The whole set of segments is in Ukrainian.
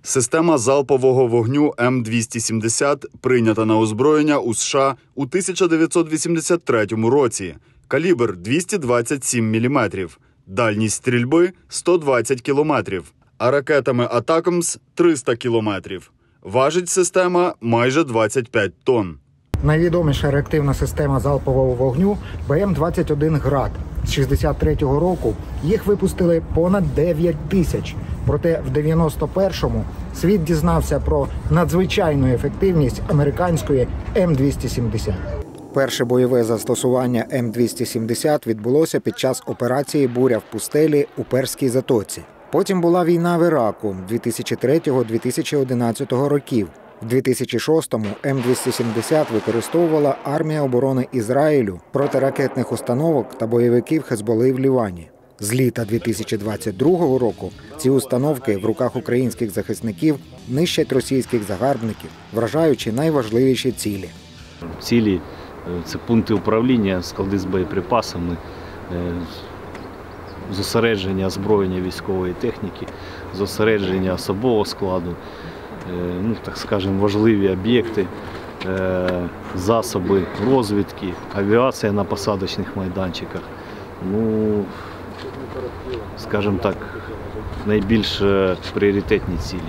Система залпового вогню М270 прийнята на озброєння у США у 1983 році. Калібр – 227 мм, дальність стрільби – 120 км, а ракетами «Атакамс» – 300 км. Важить система майже 25 тонн. Найвідоміша реактивна система залпового вогню БМ-21 «Град». З 63-го року їх випустили понад 9 тисяч. Проте в 91-му світ дізнався про надзвичайну ефективність американської М270. Перше бойове застосування М270 відбулося під час операції «Буря в пустелі» у Перській затоці. Потім була війна в Іраку 2003-2011 років. В 2006-му М270 використовувала армія оборони Ізраїлю проти ракетних установок та бойовиків Хезболи в Лівані. З літа 2022 року ці установки в руках українських захисників нищать російських загарбників, вражаючи найважливіші цілі. Цілі – це пункти управління, склади з боєприпасами, зосередження озброєння військової техніки, зосередження особового складу, так скажемо, важливі об'єкти, засоби розвідки, авіація на посадочних майданчиках. Скажімо так, найбільш пріоритетні цілі.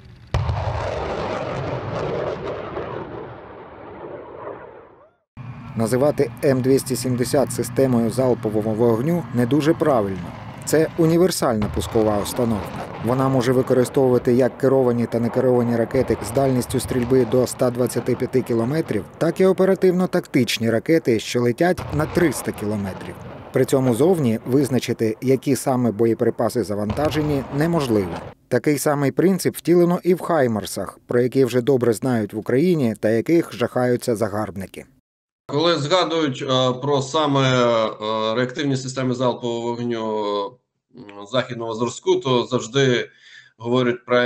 Називати М270 системою залпового вогню не дуже правильно. Це універсальна пускова установка. Вона може використовувати як керовані та некеровані ракети з дальністю стрільби до 125 кілометрів, так і оперативно-тактичні ракети, що летять на 300 кілометрів. При цьому зовні визначити, які саме боєприпаси завантажені, неможливо. Такий самий принцип втілено і в «Хаймарсах», про які вже добре знають в Україні та яких жахаються загарбники. Коли згадують про саме реактивні системи залпового вогню західного зразку, то завжди говорять про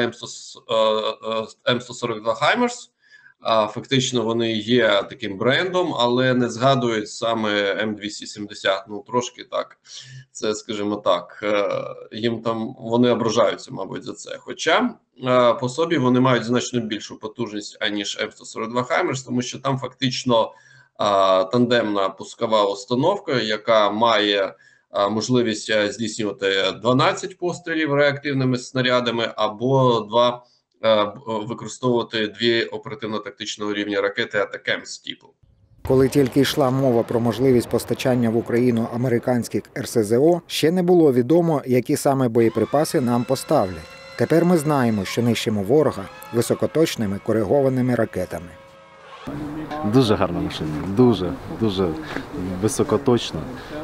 М142 HIMARS. Фактично вони є таким брендом, але не згадують саме М270. Трошки так, це, скажімо так, їм там, вони ображаються, мабуть, за це. Хоча по собі вони мають значно більшу потужність, аніж М142 HIMARS, тому що там фактично тандемна пускова установка, яка має можливість здійснювати 12 пострілів реактивними снарядами або використовувати дві оперативно-тактичного рівня ракети «Атакамс» типу. Коли тільки йшла мова про можливість постачання в Україну американських РСЗО, ще не було відомо, які саме боєприпаси нам поставлять. Тепер ми знаємо, що нищимо ворога високоточними коригованими ракетами. Дуже гарна машина, дуже високоточна.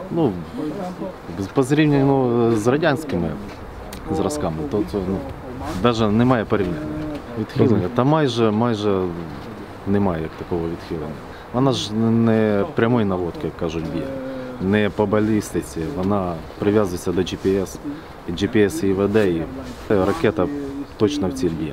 По зрівнянню з радянськими зразками, то навіть немає порівняння. Відхилення, та майже немає як такого відхилення. Вона ж не прямої наводки, як кажуть, б'є, не по балістиці, вона прив'язується до GPS, і GPS її веде, і ракета точно в ціль б'є.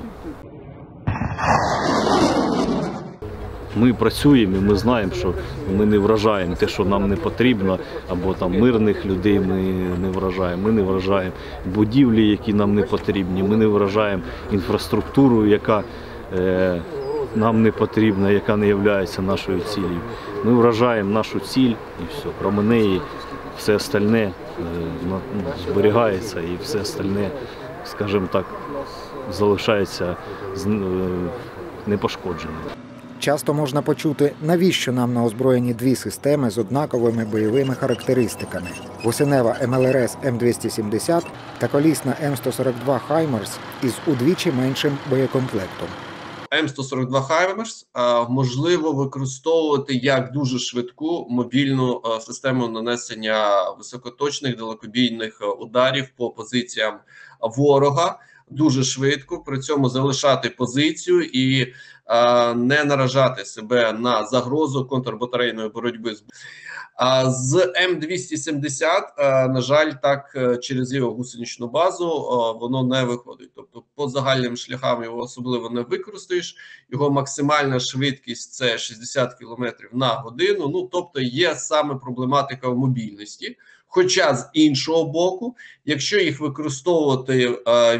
Ми працюємо і ми знаємо, що ми не вражаємо те, що нам не потрібно, або там мирних людей ми не вражаємо. Ми не вражаємо будівлі, які нам не потрібні, ми не вражаємо інфраструктуру, яка нам не потрібна, яка не є нашою цілею. Ми вражаємо нашу ціль і все. Крім неї все остальне зберігається і все остальне, скажімо так, залишається непошкодженим. Часто можна почути, навіщо нам на озброєнні дві системи з однаковими бойовими характеристиками – гусенева МЛРС М270 та колісна М142 HIMARS із удвічі меншим боєкомплектом. М142 HIMARS можливо використовувати як дуже швидку мобільну систему нанесення високоточних далекобійних ударів по позиціям ворога, дуже швидко, при цьому залишати позицію і не наражати себе на загрозу контрбатарейної боротьби. З М270, на жаль, так через його гусеничну базу воно не виходить. Тобто по загальним шляхам його особливо не використаєш, його максимальна швидкість – це 60 км на годину, тобто є саме проблематика в мобільності. Хоча з іншого боку, якщо їх використовувати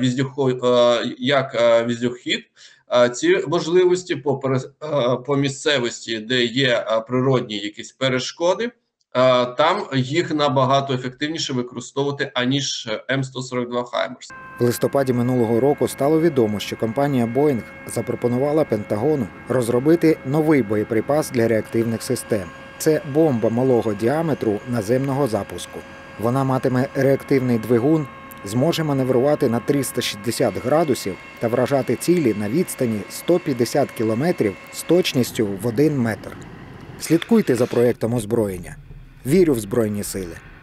як віздюхід, ці можливості по місцевості, де є природні якісь перешкоди, там їх набагато ефективніше використовувати, аніж М142 «Хаймерс». В листопаді минулого року стало відомо, що компанія Boeing запропонувала Пентагону розробити новий боєприпас для реактивних систем. Це бомба малого діаметру наземного запуску. Вона матиме реактивний двигун, зможе маневрувати на 360 градусів та вражати цілі на відстані 150 кілометрів з точністю в 1 метр. Слідкуйте за проєктом озброєння. Вірю в Збройні Сили.